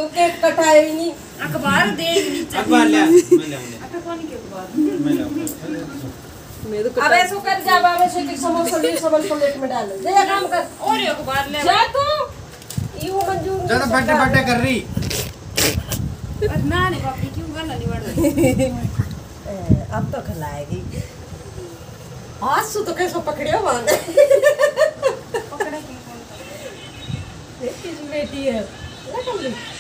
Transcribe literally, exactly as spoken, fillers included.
Cake कटाए ही नहीं। अखबार दे अखबार ले मैं ले अखबार कौन के अखबार मैं ले मैं तो अब ऐसा कर जा बाबा से कि समोसा ले समोसा प्लेट में डाल दे ये काम कर और ये अखबार ले जा तू यू मंजूर ज्यादा बर्थडे बर्थडे कर रही और ना नहीं पापी क्यों गला नहीं बढ़ रही अब तो खिलाएगी आज सु तो कैसे पकड़ियो मान पकड़े के कौन बेटी है लगा ली